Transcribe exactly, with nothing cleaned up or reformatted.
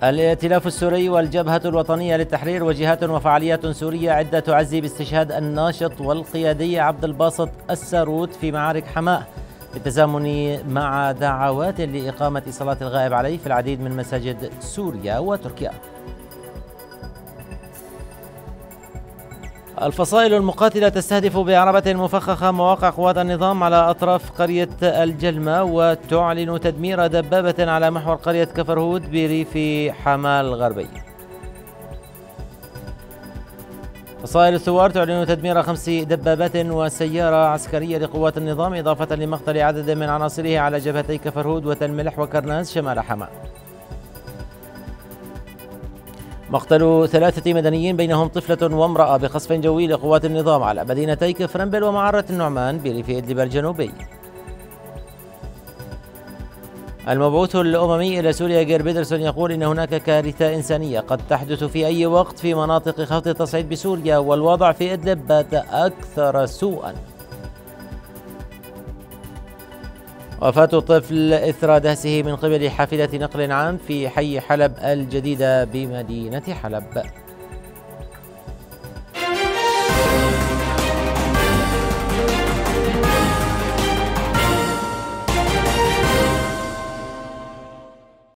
الائتلاف السوري والجبهة الوطنية للتحرير وجهات وفعاليات سورية عدة تعزي باستشهاد الناشط والقيادي عبد الباسط الساروت في معارك حماة، بالتزامن مع دعوات لإقامة صلاة الغائب عليه في العديد من مساجد سوريا وتركيا. الفصائل المقاتلة تستهدف بعربة مفخخة مواقع قوات النظام على أطراف قرية الجلمة، وتعلن تدمير دبابة على محور قرية كفرهود بريف حماة الغربي. فصائل الثوار تعلن تدمير خمس دبابات وسيارة عسكرية لقوات النظام، إضافة لمقتل عدد من عناصره على جبهتي كفرهود وتلملح وكرناز شمال حماة. مقتل ثلاثة مدنيين بينهم طفلة وامرأة بقصف جوي لقوات النظام على مدينتي كفرنبل ومعرة النعمان بريف إدلب الجنوبي. المبعوث الأممي إلى سوريا جير بيدرسون يقول إن هناك كارثة إنسانية قد تحدث في أي وقت في مناطق خط التصعيد بسوريا، والوضع في إدلب بات أكثر سوءا. وفاة طفل إثر دهسه من قبل حافلة نقل عام في حي حلب الجديدة بمدينة حلب.